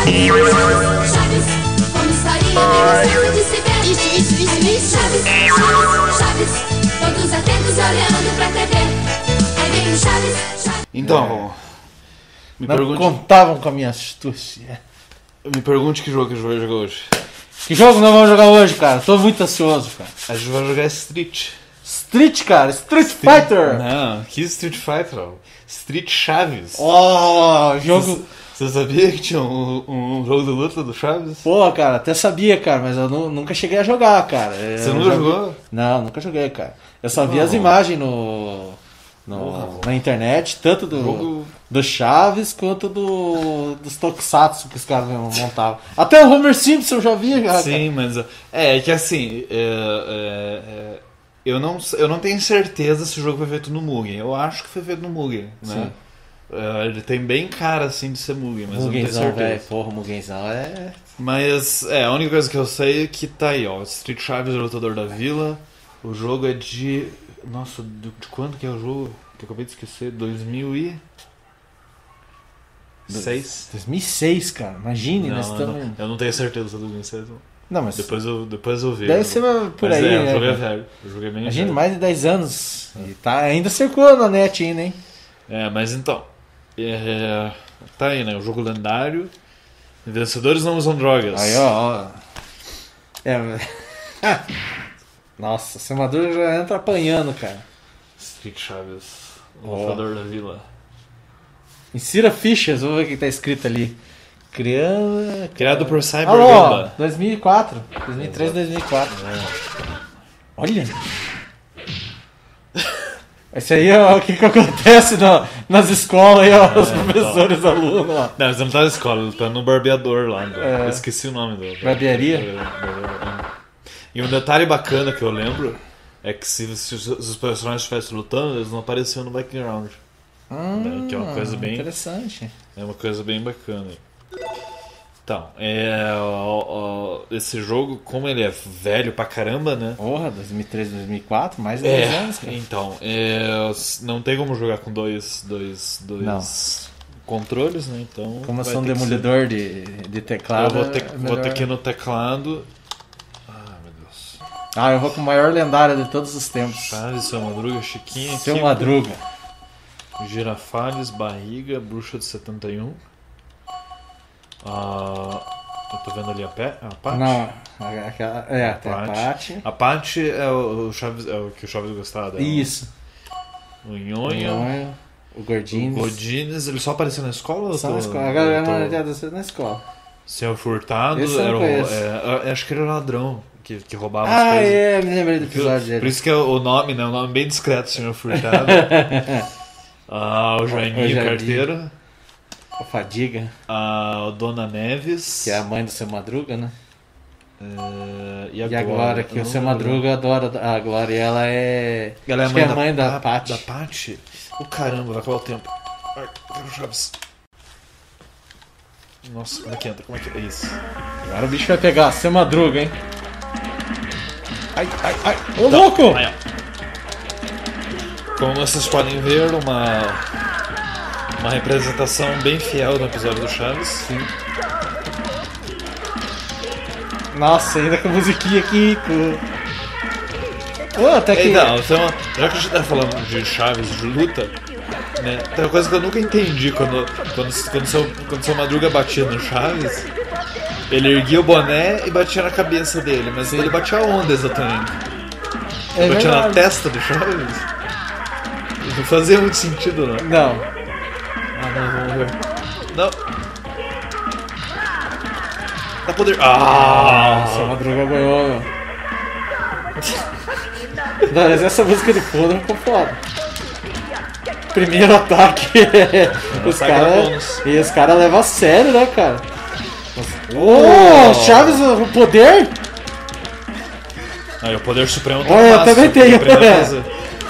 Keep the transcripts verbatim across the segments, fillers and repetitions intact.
Chaves, Chaves, como estaria bem gostando de se ver. Isso, isso, isso, isso. Chaves, Chaves, Chaves, todos atentos olhando pra T V. Aí vem o Chaves, Chaves. Então, me Não pergunte, contavam com a minha astúcia. me pergunte que jogo que a gente vai jogar hoje. Que jogo nós vamos jogar hoje, cara? Tô muito ansioso, cara. A gente vai jogar Street. Street, cara. Street Fighter. Não, que Street Fighter? ó. Street Chaves. Oh, jogo... Você sabia que tinha um, um jogo de luta do Chaves? Pô, cara, até sabia, cara, mas eu nu- nunca cheguei a jogar, cara. Você Eu nunca já- jogou? Não, nunca joguei, cara. Eu só vi Não. as imagens no, no- Não. na internet, tanto do, Jogo- do Chaves quanto do, dos Tokusatsu que os caras montavam. Até o Homer Simpson eu já vi, cara. Sim, mas é, é que assim, é, é, é, eu, não, eu não tenho certeza se o jogo foi feito no Mugen. Eu acho que foi feito no Mugen, né? Sim. É, ele tem bem cara assim de ser Mugen, mas eu não tenho Mugenzão, certeza. velho. Porra, o Mugenzão é... Mas é, a única coisa que eu sei é que tá aí, ó, Street Chaves, o Lutador da Vila. O jogo é de... Nossa, de, de quando que é o jogo? Que eu acabei de esquecer, dois mil e seis? dois mil e seis, cara. Imagine, Não, nós eu, estamos... não, eu não tenho certeza se é dois mil e seis. não. Não, mas Depois eu, depois eu vejo. deve ser por Mas aí, é, né? o jogo é cara? velho. O jogo é bem Imagine, velho. mais de dez anos. E tá, ainda circulando na net ainda, hein? É, mas então. É, tá aí, né? O jogo lendário. Vencedores não usam drogas. Aí, ó, ó. É... Nossa, o seu Maduro já entra apanhando, cara. Street Chaves. O Ó. Lutador da Vila. Insira fichas, vamos ver o que tá escrito ali. Criando... Criado por Cyber Ah, ó, Gamba. dois mil e quatro. dois mil e três, dois mil e quatro. Olha. Esse aí é o que, que acontece no- nas escolas aí, ó. Os É, professores, os alunos, ó. Não, mas ele não tá na escola, ele tá no barbeador lá. né? É. Eu esqueci o nome do. Barbearia? E um detalhe bacana que eu lembro é que se, se os, se os personagens estivessem lutando, eles não apareciam no background. Hum, Que é uma coisa bem- interessante. É uma coisa bem bacana. Então, é, ó, ó, esse jogo, como ele é velho pra caramba, né? Porra, dois mil e três, dois mil e quatro, mais de dez É, anos, cara. então, é, não tem como jogar com dois, dois, dois Não. controles, né? Então, Como eu vai sou um ter que ser- demolidor de, de teclado. Eu vou ter, é vou melhor- ter que ir no teclado. Ah, meu Deus. Ah, eu vou com o maior lendário de todos os tempos. Chaves, Seu Madruga, Chiquinha, Seu Kiko, Madruga. Girafales, Barriga, Bruxa de setenta e um. Ah, eu tô vendo ali a, pé, a Paty. Não, aquela, é, tem a Paty. Paty. A Paty é o, o Chaves, é o que o Chaves gostava dela. Isso. O O Nhonho. Nhonho, o O Gordinho. Godines, ele só apareceu na escola? ou Só tô- na escola. A galera eu tô- é na escola. Senhor Furtado, Esse eu não era o, conheço. é, eu acho que ele era ladrão, que, que roubava as Ah, coisas. é, me lembrei do Por- episódio Por dele. isso que é o nome, né? O nome bem discreto, Senhor Furtado. Ah, o Joaninho O Joaninho. Carteiro. O Fadiga, A Dona Neves. que é a mãe do Seu Madruga, né? eh, e E agora, agora que Eu o não Seu lembro. Madruga adora a Glória, ela é. Ela é a acho mãe, que é a mãe da, da Paty. Da Paty? O caramba, vai acabar o tempo. Ai, quero Chaves. Nossa, como é que entra? Como é que é isso? Agora o bicho vai pegar, Seu Madruga, hein? Ai, ai, ai. Ô, Tá, louco! aí, ó. Como vocês podem ver, uma, uma representação bem fiel do episódio do Chaves. Sim. Nossa, ainda com a musiquinha aqui, com... Pô, até que... Então, então, já que a gente tá falando de Chaves, de luta, né, tem uma coisa que eu nunca entendi quando, quando, quando, seu, quando seu Madruga batia no Chaves, ele erguia o boné e batia na cabeça dele, mas ele batia aonde exatamente? É batia na verdade. testa do Chaves? Não fazia muito sentido, não. Não. Ah, não, vamos ver. Não. Dá poder. Ah! Seu Madruga ganhou, meu. Não, mas essa música de fundo ficou foda. Primeiro ataque. os ataque caras. era bônus. E os caras levam a sério, né, cara? Oh, Chaves, o poder? Aí o poder supremo Olha, eu fácil, também tenho. aprender a fazer.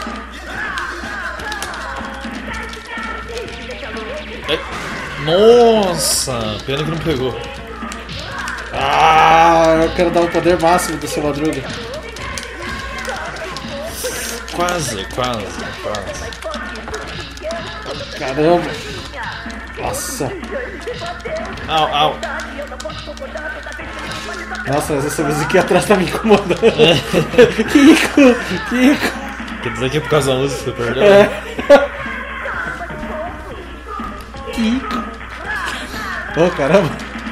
É. Nossa, pena que não pegou. Ah, eu quero dar o poder máximo do Seu Madruga. Quase, quase, quase. Caramba. Nossa. Au, au. Nossa, mas essa música aqui atrás tá me incomodando. Kiko, Kiko. Quer dizer que é por causa da música, você perdeu? É. Kiko. Oh, caramba.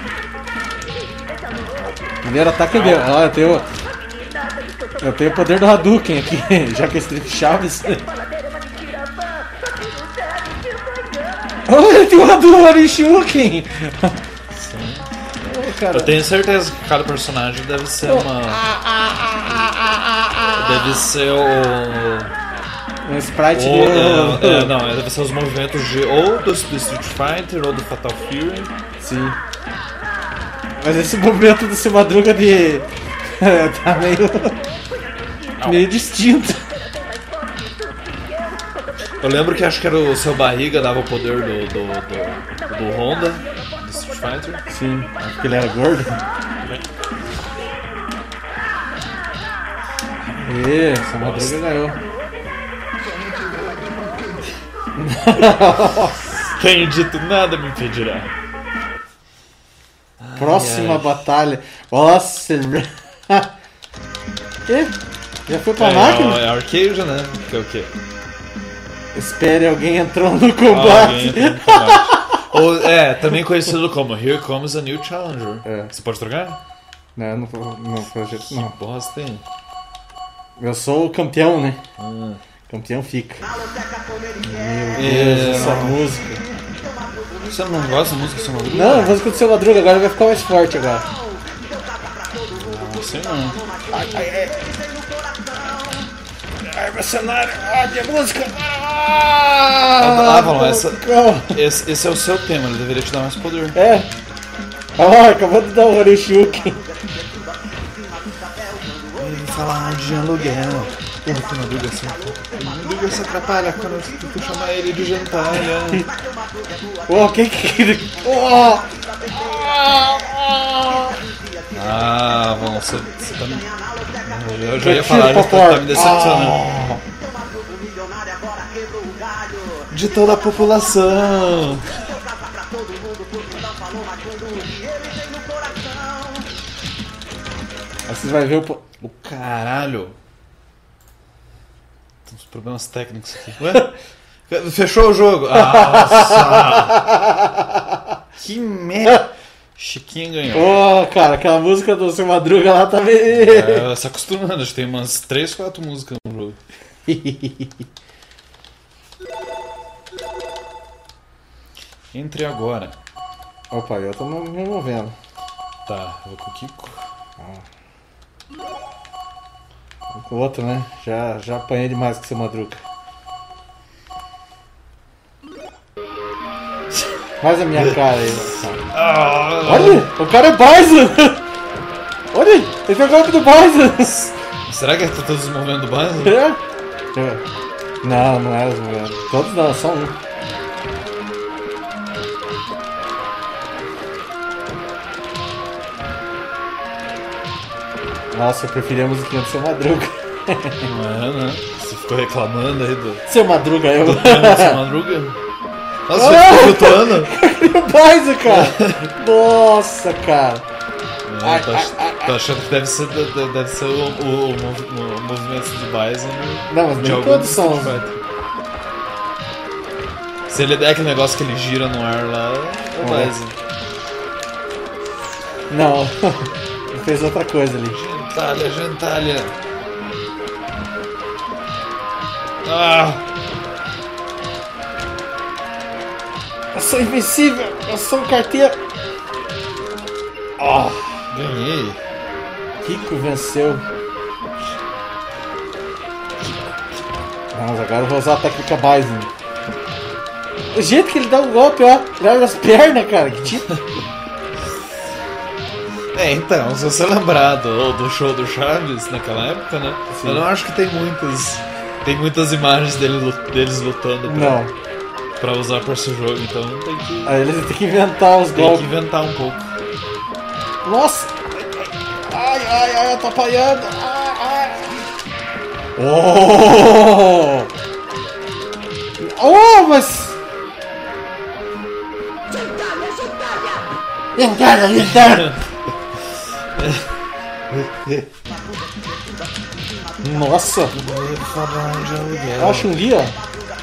Primeiro ataque é meu. Ó, eu tenho... Eu tenho o poder do Hadouken aqui, já que é Street Chaves. Oh, ele tem o Hadouken Harishuken. Oh, cara. Eu tenho certeza que cada personagem deve ser uma... Deve ser o... Um sprite ou, de... é, é, não, deve ser os movimentos de ou do, do Street Fighter ou do Fatal Fury. Sim. Mas esse movimento do seu Madruga de... tá meio... meio distinto. Eu lembro que acho que era o seu barriga dava o poder do, do, do, do Honda, do Street Fighter. Sim, acho que ele era gordo. E essa Madruga ganhou. Quem dito nada me impedirá. Próxima ai. batalha. Nossa, ele... Que? Já foi pra É, máquina? é arcade, né? Que é o quê? Espere, alguém entrou no Alguém combate. entra no combate. Ou, é, também conhecido como Here Comes a New Challenger. É. Você pode trocar? Não, não vou, não vou, não. Bosta, hein? Eu sou o campeão, né? Ah. Campeão fica. Meu É, Deus, essa não. música. Você não gosta da música do seu Madruga? Não, a música do seu Madruga agora vai ficar mais forte agora. Não sei não. Ai, mercenário! Ai, minha música! Ah, Avalon, essa- Calma. Esse, esse é o seu tema, ele deveria te dar mais poder. É. Ah, acabou de dar um Harishuken. Ele fala de aluguel. Porra, que Madruga assim. Madruga se atrapalha quando tu chama ele de gentalha. Oh, quem que... Oh! Ah, bom, você, você tá me... Eu já ia falar, já tá, tá me decepcionando. De toda a população. Aí vocês vão ver o... po- O caralho. Tem uns problemas técnicos aqui. Ué? Fechou o jogo? Nossa! Que merda! Chiquinho ganhou. Oh, cara, aquela música do seu Madruga lá tá meio... É, se acostumando, acho que tem umas três, quatro músicas no jogo. Entre agora. Opa, eu tô me movendo. Tá, eu vou com o Kiko. Com o outro, né? Já, já apanhei demais com o seu Madruga. Faz a minha cara aí, cara. Ah, Olha, o cara é Bison! Olha, ele tem o golpe do Bison! será que tá todos os movimentos do Bison? É? É. Não, não é os movimentos. Todos não, só um. Nossa, eu preferia a musiquinha do seu Madruga. Não é, né? Você ficou reclamando aí do Seu Madruga, eu. do tema do seu Madruga? Nossa, você ficou flutuando? o Bison, cara! Nossa, cara! É, tô, ach- tô achando que deve ser, deve deve ser o, o, o, mov- o movimento do Bison. Não, mas de nem algum todos são. Street Fighter. Se ele der aquele negócio que ele gira no ar lá, é o É. Bison. Não, ele fez outra coisa ali. Gentalha, gentalha. Ah! Eu sou invencível! Eu sou um carteiro! Oh, Ganhei. Kiko venceu. Mas agora eu vou usar a técnica Bison. O jeito que ele dá um golpe, ó. Ele abre as pernas, cara. Que tipo. É, então, se você lembrar do, do show do Chaves naquela época, né? Sim. Eu não acho que tem muitas. Tem muitas imagens dele, lu- deles lutando pra, Não. pra usar pra esse jogo, então tem que, Aí eles têm que inventar os tem que golpes. inventar um pouco. Nossa! Ai, ai, ai, eu tô apanhando! Ai, ai. Oh! Oh, mas. Gentalha, Gentalha! Nossa! Olha a Chun-Li, ó.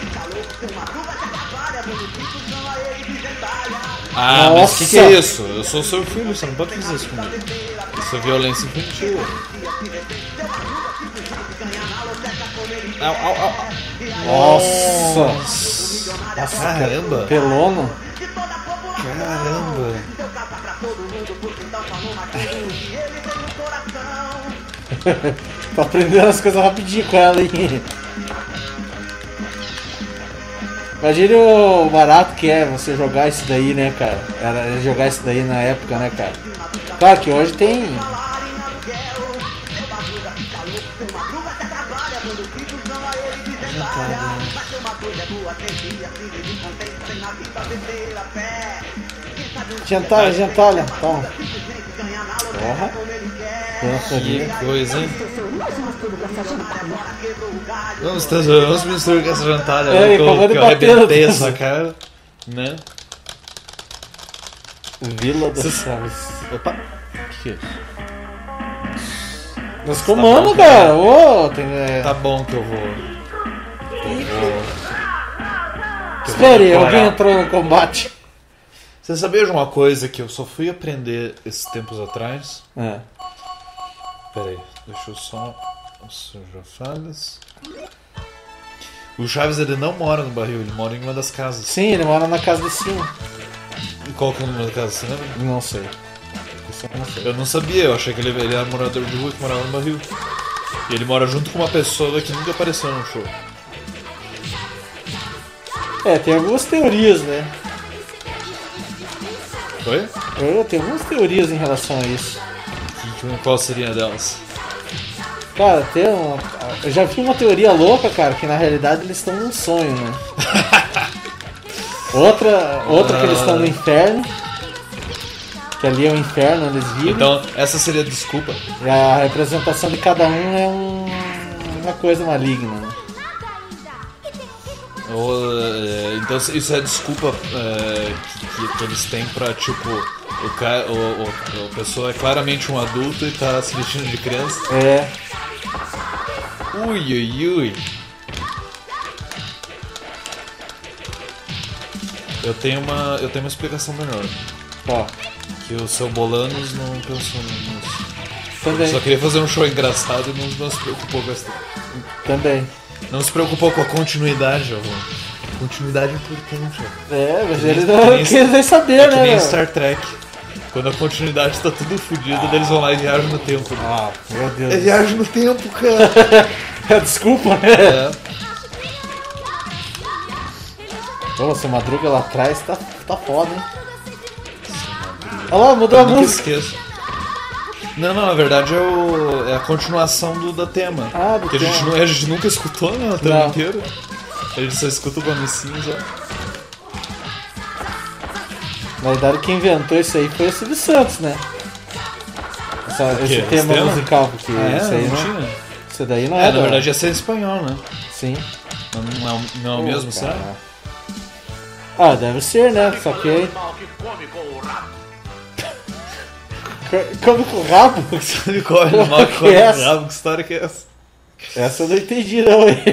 Ah, mas o que, Nossa. que é isso? Eu sou seu filho, você não pode fazer isso comigo. Isso é violência infantil. Au, au, au. Nossa! Nossa, caramba! Pelona. Caramba! Tô aprendendo as coisas rapidinho com ela, hein? Imagina o barato que é você jogar isso daí, né, cara? Era jogar isso daí na época, né, cara? Claro que hoje tem. Gentalha, gentalha. Toma. Porra. Nossa, Que coisa, hein? Vamos, vamos misturar com essa jantada É, aí, que acabou eu, de que eu bater arrebentei no- essa cara, né? Vila das Cês- Chaves. Opa! Que? Nos comandos, bom, cara. Ô, tem. é, Tá bom que eu vou. Que eu vou. que eu vou Espere, decorar. alguém entrou no combate. Você sabia de uma coisa que eu só fui aprender esses tempos atrás? É. Pera aí, deixa eu só. Suja falhas. O Chaves ele não mora no barril, ele mora em uma das casas. Sim, ele mora na casa de cima. E qual que é o número da casa, você lembra? Não sei. Isso eu não sei. Eu não sabia, eu achei que ele, ele era morador de rua que morava no barril. E ele mora junto com uma pessoa que nunca apareceu no show. É, tem algumas teorias, né? Oi? Eu tenho algumas teorias em relação a isso. Que- Qual seria delas? Cara, tem uma... eu já vi uma teoria louca, cara, que na realidade eles estão num sonho, né? Outra, outra que eles estão no inferno. Que ali é o inferno, eles vivem. Então, essa seria a desculpa. E a representação de cada um é um... uma coisa maligna, né? Ou, é, então, isso é a desculpa é, que, que eles têm pra, tipo, o, ca- o, o, a pessoa é claramente um adulto e tá se vestindo de criança. É. Ui, ui, ui. Eu tenho uma, eu tenho uma explicação melhor. Ó, Que o seu Bolanos não pensou nisso. também, Só queria fazer um show engraçado e não, não se preocupou com essa. também. Não se preocupou com a continuidade, ó. Continuidade é importante, ó. É, mas nem- eles que não nem- querem nem saber, É que né? nem meu? Star Trek. Quando a continuidade tá tudo fodido, daí eles vão lá e viajam no tempo. Ah, meu Deus. É viagem no tempo, cara. É, desculpa, né? É. Pô, seu Madruga lá atrás tá, tá foda, hein? Olha lá, mudou a Eu nunca música. esqueço. Não, não, na verdade é, o, é a continuação do, da tema. Ah, do que a gente, tema. não, a gente nunca escutou, né? O tema Não. inteiro. A gente só escuta o comecinho já. Na verdade, quem inventou isso aí foi o Silvio Santos, né? Essa- quê? esse Esse tema tema? musical, porque Ah, é? isso aí Não não, tinha? isso daí não É, é, na da- verdade ia ser em espanhol, né? Sim. Não, não, é o- não é o Pô, mesmo, cara. sabe? Ah, deve ser, né? Só que aí... Co- Come com o rabo? Sabe qual é o animal que Que come é essa? rabo? Que história que é essa? Essa eu não entendi, não. hein?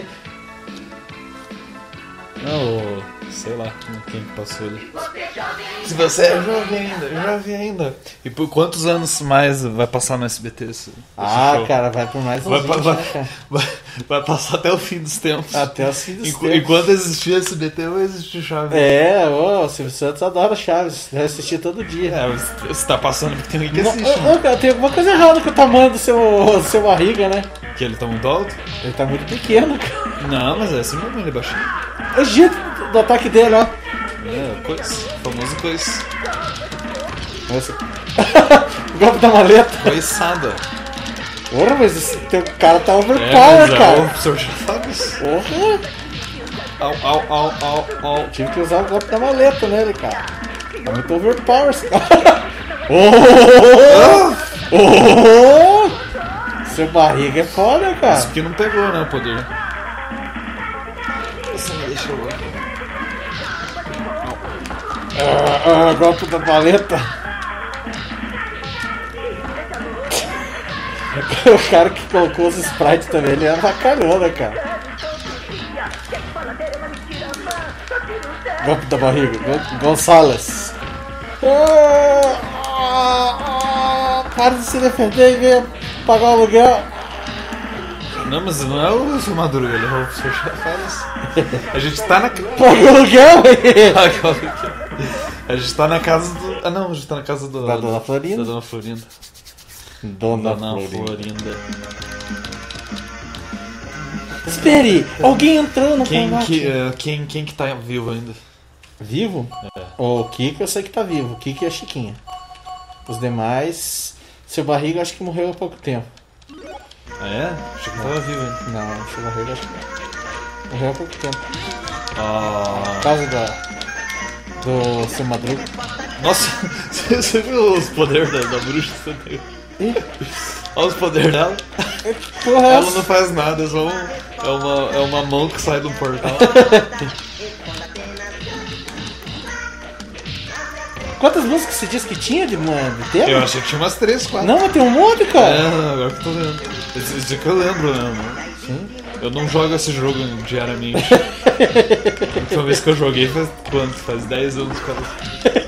Não, o- sei lá quem que passou ali. Se você é jovem ainda, jovem ainda. E por quantos anos mais vai passar no S B T esse, esse Ah, show? cara, vai por mais uns Vai, vinte, vai, né, cara? vai, vai passar até o fim dos tempos. Até os fins dos Enqu- tempos. Enquanto existir S B T, vai existir Chaves. É, ô, o Silvio Santos adora Chaves. Deve assistir todo dia. É, mas você tá passando porque tem ninguém que Não, assiste, ô, né? ô, cara, tem alguma coisa errada com o tamanho do seu, do seu barriga, né? Que ele tá muito alto? Ele tá muito pequeno, cara. Não, mas é assim mesmo, ele é baixinho. O jeito do ataque dele, ó. É, coisa. Famoso coisa. Esse- o golpe da maleta. Coiçada. Porra, mas esse teu cara tá É, overpower, mas é cara. o professor Chaves. Porra. Au, au, au, au, au. Tive que usar o golpe da maleta nele, cara. Tá muito overpower esse cara. Oh! Oh! Seu barriga é foda, Isso cara. porque não pegou, né, o poder. Você me deixou louco. Ah, ah, golpe da paleta. O cara que colocou os sprites também, ele é bacana, cara. Golpe da barriga, Gon- Gonçalves. Ah, ah, ah, para de se defender e venha pagar o aluguel. Não, mas não é o seu Madruga, ele é o seu Chaves. A gente tá na. Paga o aluguel, A gente tá na casa do. Ah não, a gente tá na casa do. Da Dona Florinda. Da Dona Florinda. Dona, Dona Florinda. Florinda. Espere, alguém entrou no Quem combate. que, eh, quem, quem que tá vivo ainda? Vivo? É. O Kiko eu sei que tá vivo, o Kiko e a Chiquinha. Os demais, seu barriga acho que morreu há pouco tempo. Ah é? Achei que tava vivo ainda. Não, seu barriga acho que morreu há pouco tempo. Ah. Por causa da, do seu Madruga. Nossa, você você viu os poderes da, da bruxa? Você viu? Ih, Olha os poderes dela. que porra é Ela essa? não faz nada, é só um, é, uma, é uma mão que sai do portal. Quantas músicas você disse que tinha de, mano, de tema? Eu achei que tinha umas três, quatro. Não, mas tem um monte, cara. É, agora que eu tô vendo. Esse, esse que eu lembro, né? Sim. Eu não jogo esse jogo diariamente. A última vez que eu joguei faz quanto? Faz dez anos, cara.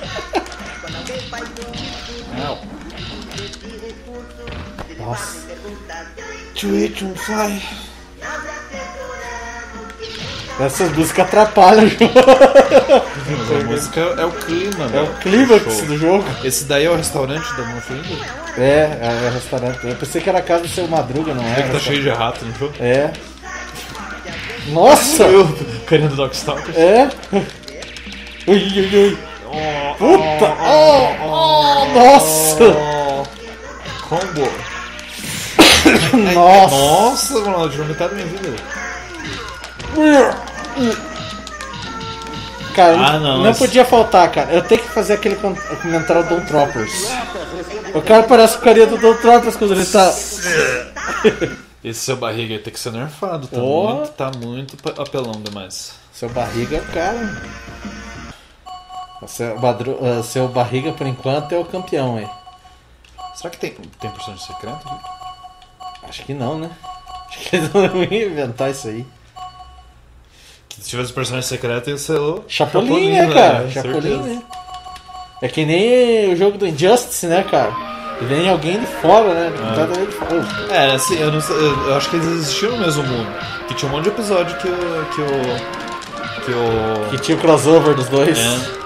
Nossa. To eat and fly. Essas músicas atrapalham o jogo. Mas a música é o clima, É né? o clímax Show. do jogo. Esse daí é o restaurante da Dona Florinda? É, é, é restaurante. Eu pensei que era a casa do seu Madruga, não É é? que tá cheio de rato no jogo. É. Nossa! Eu querendo Dogstalker. É? Ui, ui, ui. Puta! Oh, oh, nossa! Combo. Nossa! Nossa, mano, tirou metade da minha vida. Cara, Ah, não, não, não mas- podia faltar, cara. Eu tenho que fazer aquele con- comentário do Don Troppers. O cara parece o carinha do Don Troppers quando ele tá. Esse seu barriga aí tem que ser nerfado, tá Oh. muito, tá muito pa- apelão demais. Seu barriga é o cara. O Seu, badru... ah, seu barriga, por enquanto, é o campeão aí. Será que tem, tem personagem secreto aqui? Acho que não, né? Acho que eles não iam inventar isso aí. Que se tivesse personagem secreto ia ser o Chapolin, né, cara? certeza. Chapolin, né? É que nem o jogo do Injustice, né, cara? E vem alguém de fora, né? Completamente de fora. É, assim, eu, não sei, eu, eu acho que eles existiam no mesmo mundo. Que tinha um monte de episódio que o. que o. que o. Que tinha o crossover dos dois. É.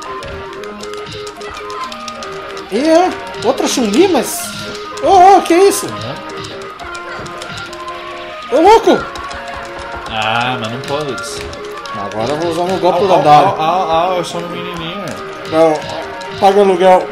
E é, outra Chun-Li, mas. Ô, ô, que isso? Ô, louco! Ah, mas não pode isso. Agora eu vou usar meu golpe Ah, da ah, Dara. ah, ah, eu sou uma menininha. Não, paga o aluguel.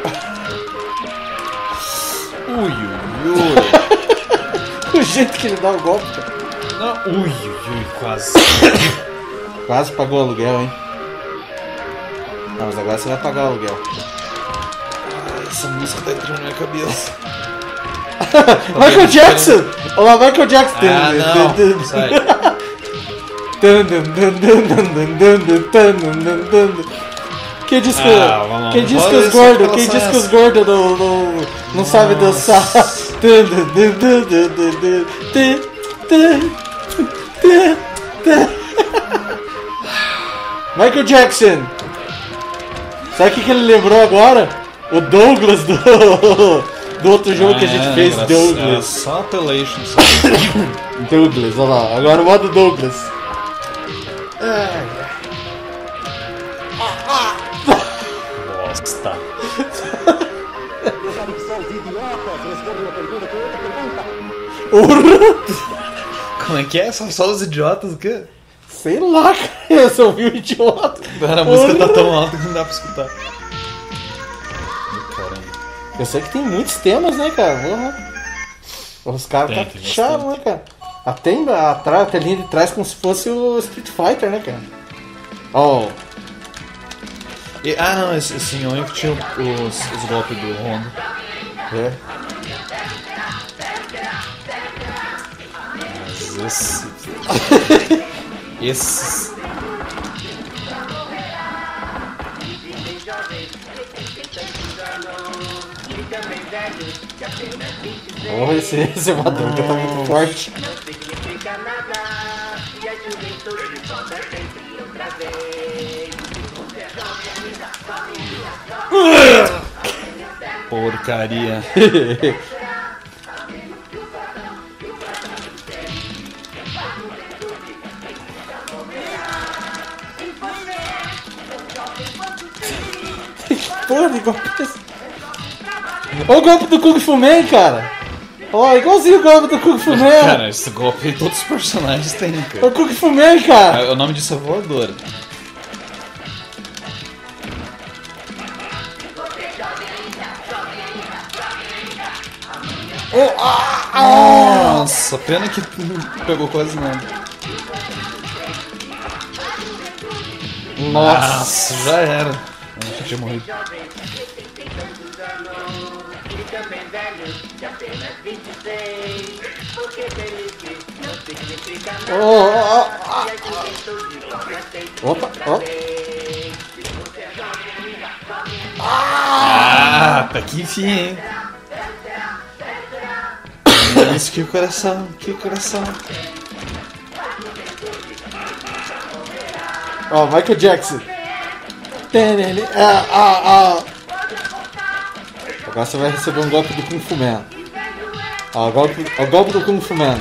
Ui, ui, ui. O jeito que ele dá o golpe, cara. Não, ui, ui, ui, quase. Quase pagou o aluguel, hein? Não, mas agora você vai pagar o aluguel. Essa música tá entrando na minha cabeça. Michael Jackson! Olá, Michael Jackson! Ah, não. Sai. Quem disse que, Ah, vamos- quem disse que vamos os ver gordos, se quem ela disse que sai os gordos não, não, não sabem dançar? Michael Jackson! Sabe o que, que ele lembrou agora? O Douglas do, do outro jogo que a gente Ah, fez, era- Douglas. era só apellation. Só. Douglas, olha lá, agora o modo Douglas. Bosta. Como é que é? São só os idiotas o quê? Sei lá, cara, eu só ouvi o idiota. A música tá tão alta que não dá pra escutar. Ih, caramba. Eu sei que tem muitos temas, né, cara? Porra. Os caras Tem, tem capricharam, né, cara? Até em- atrás, a telinha de trás como se fosse o Street Fighter, né, cara? Ó, E- ah, não, esse, esse eu lembro que tinha os, os golpes do Honda. é. Mas esse. Esses. Porra, esse, esse Madruga tá muito forte. Porcaria. Porra de golpe é esse? Olha o golpe do Kung Fu Man, cara. Ó, igualzinho o golpe do Kung Fu Man. Cara, esse golpe todos os personagens têm, É cara. o Kung Fu Man, cara. O nome disso é voadora. Oh, ah, ah. Nossa, pena que não pegou quase nada. Nossa. Nossa, já era. Eu já tinha morrido. Oh, oh, oh, oh. Opa, ó. Ah, tá que enfim, hein? Isso, que coração, que coração. Ó, Michael Jackson. Tenene, ah, ah, ah. Agora você vai receber um golpe do Kung Fu Man. Ó, o golpe, o golpe do Kung Fu Man.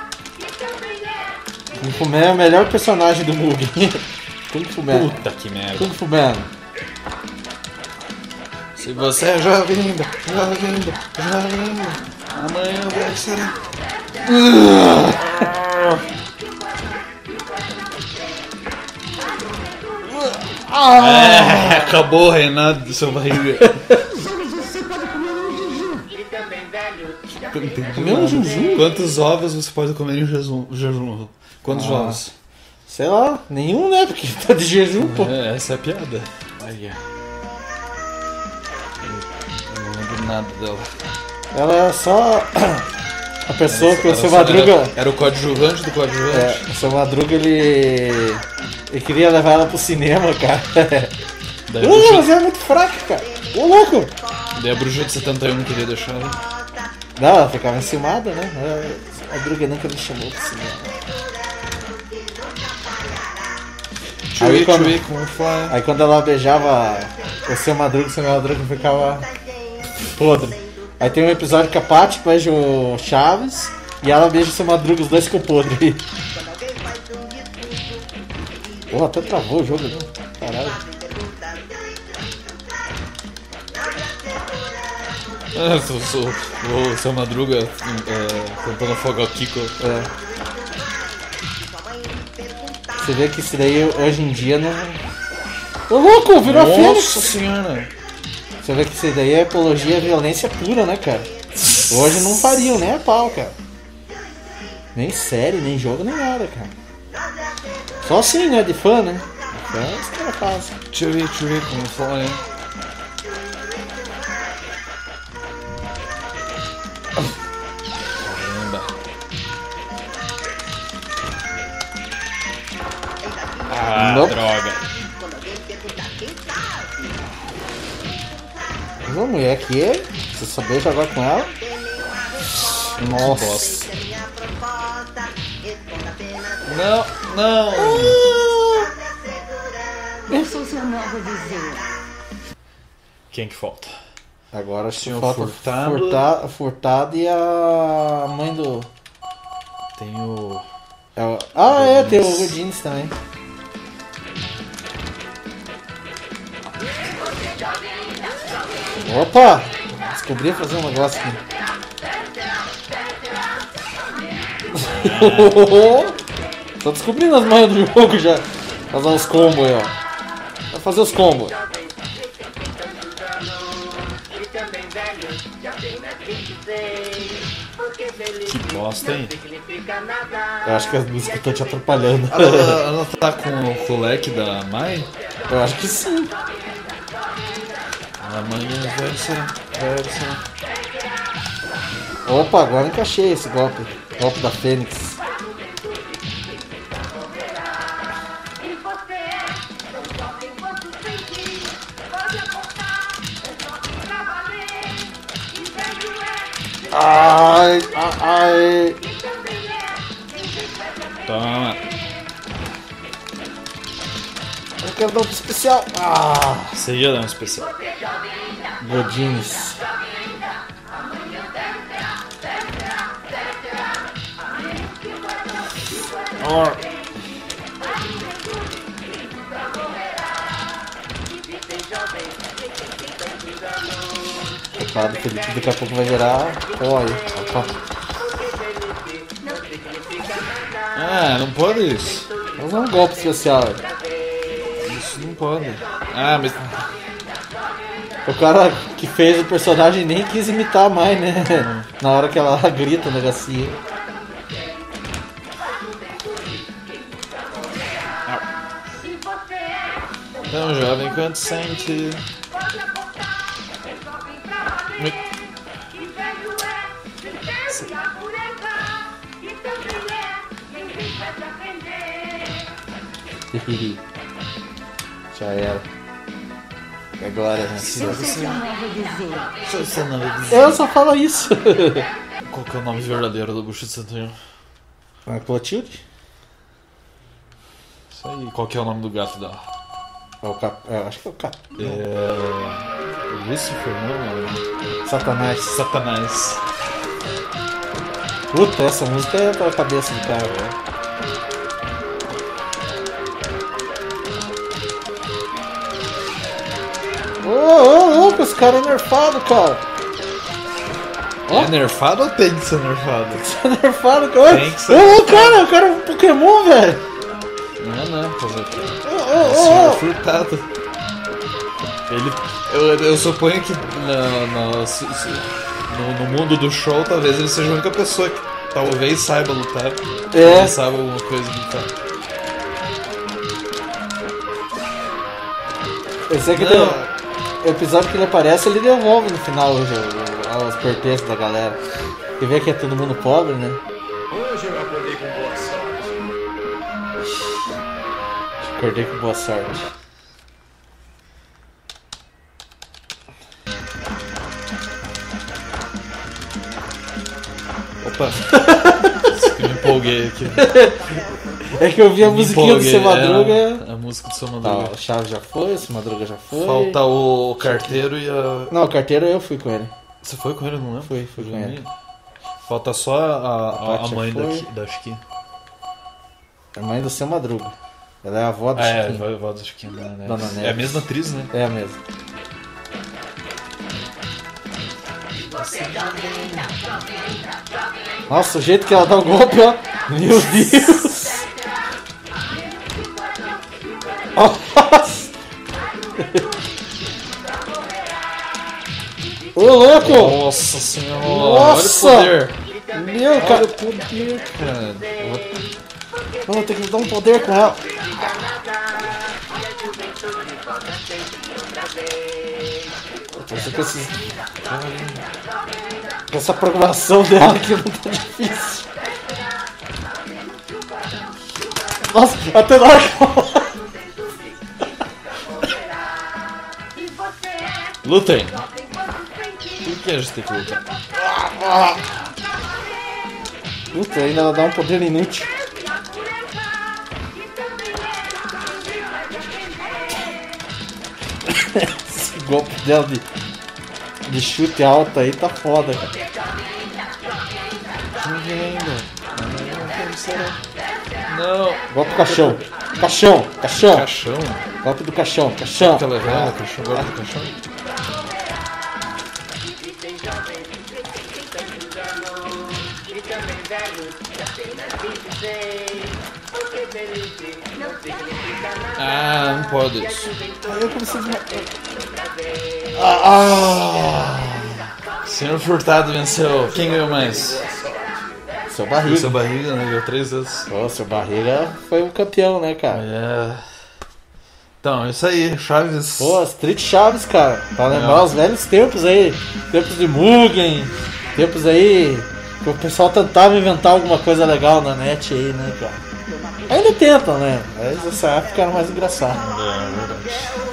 Kung Fu Man é o melhor personagem do Mugen. Kung Fu Man. Puta que merda. Kung Fu Man. Se você é jovem ainda, jovem ainda, jovem ainda, amanhã vai ser. É, acabou, Renato, seu barriga. Comer um jejum? Quantos ovos você pode comer em jejum? jejum? Quantos Ah. ovos? Sei lá, nenhum, né? Porque tá de jejum, pô. É, essa é a piada. Aí, Eu não lembro nada dela. ela é só a pessoa que o Era seu só- Madruga. Era, era o coadjuvante do coadjuvante. É, o seu Madruga ele. Ele queria levar ela pro cinema, cara. Daí, a Uh, bruxa, mas ela é muito fraca, cara. Ô, louco! daí a bruxa de setenta e um queria deixar ela. Não, ela ficava enciumada, né? A Madruga nunca me chamou pro cinema. Chewie, quando- Chewie, como fly. Aí quando ela beijava o seu Madruga, o seu Madruga ficava podre. Aí tem um episódio que a Paty beija o Chaves e ela beija o seu Madruga, os dois ficam podres. Porra, até travou o jogo, né? Caralho. Ah, o, o, o seu Madruga é, tentando afogar o Kiko. É. Você vê que isso daí hoje em dia não. Ô louco, virou a Nossa Fênix! senhora! Você vê que isso daí é apologia à violência pura, né, cara? Hoje não fariam nem a pau, cara. Nem série, nem jogo, nem nada, cara. Só assim, né? De fã, né? De fã, os caras fazem. Chewie, Chewie, como fly. Caramba. Ah, Nope. droga. Uma mulher aqui, você saber jogar com ela. Nossa. Bosta. Não, não. Eu sou seu novo vizinho. Quem que falta? Agora acho que Senhor falta Furtado. Furtado, Furtado e a mãe do. Tem o... é o- Ah, é, tem o Godinez. Godinez também. Opa! Descobri fazer um negócio aqui. Tô descobrindo as manhas do jogo já. Fazer os combos aí, ó. Vai fazer os combos. Que bosta, hein? Eu acho que as músicas estão te atrapalhando. Ela, ela, ela tá com o coleque da Mai? Eu acho que sim. Amanhã vai ser, vai ser. Opa, agora encaixei esse golpe. Golpe da Fênix. Ai, ai, ai. Toma. Eu quero dar um especial. Ah, Você ia dar um especial. Godines. Oh. Coitado, o Felipe daqui a pouco vai virar. Olha, Ah, não pode isso. vamos dar um golpe especial. Isso não pode. Ah, mas. O cara que fez o personagem nem quis imitar mais, né? Na hora que ela grita na Garcia. Tão jovem quanto sente. Já era. Agora, né? Sou seu novo vizinho. Deixa eu ser o nome do- Eu só falo isso. Qual que é o nome verdadeiro do Bucho de Santinho? É Clotilde? Isso aí. Qual que é o nome do gato dela? É o cap... é, acho que é o cap... É. Lucifer, não? Satanás. Satanás. Puta, essa música é pra cabeça do cara, velho. Ô, ô, louco, esse cara é nerfado, cara. Ó. É nerfado ou tem que ser nerfado? Tá nerfado, cara. Tem que ser. Ô, cara, o cara é um Pokémon, velho. Não, não, fazer o quê? Ô, É ô, o ô, senhor ô. Furtado. Ele. Eu, eu suponho que na, na- se- se- no, no mundo do show talvez ele seja a única pessoa que talvez saiba lutar. É. Talvez saiba alguma coisa de lutar. Eu sei que Não. tem- o episódio que ele aparece, ele devolve no final hoje o- o- os pertences da galera. E vê que é todo mundo pobre, né? Hoje eu acordei com boa sorte. Acordei com boa sorte. Opa! Eu me empolguei aqui. É que eu vi a Me musiquinha do empolguei, Seu Madruga. é, a música do Seu Tá, Madruga. o Chaves já foi, o Seu Madruga já foi. Falta o carteiro e a. Não, o carteiro eu fui com ele. Você foi com ele? Eu não lembro. Fui, fui com Eu ele. nem- Falta só a, a, a Pátia mãe da, foi. Ki- da Chiquinha. É a mãe do Seu Madruga. Ela é a avó do Ah, é, Chiquinho. vai vai da Chiquinha. Né? Dona É a Neves. mesma atriz, né? É a mesma. Nossa, o jeito que ela dá o golpe, ó. Meu Deus. Nossa. Ô, louco. Nossa senhora! Nossa! Olha o poder! Meu, Olha cara. o poder, cara! Vamos ter que dar um poder com ela. Essa, com, esses... com essa programação dela aqui não tá difícil. Nossa, até na hora que ela... Lutem! Por que a gente tem que lutar? Puta, ainda ela dá um poder inútil. Esse golpe dela de, de chute alto aí tá foda, cara. Não! Golpe do caixão. Caixão, caixão. Caixão? Golpe do caixão, caixão. Aquela levada, caixão, agora do caixão? Ah, não pode isso. Aí eu comecei a desma... Ah, Senhor Furtado venceu. Quem ganhou mais? ah. Seu O barriga. seu barriga, né? Ganhou três vezes. Ô, seu barriga foi um campeão, né, cara? É. Então, é isso aí, Chaves. Pô, Street Chaves, cara. Pra lembrar É. os velhos tempos aí. Tempos de Mugen. Tempos aí que o pessoal tentava inventar alguma coisa legal na net aí, né, cara? Ainda tentam, né? Mas essa época era mais engraçada. É, verdade.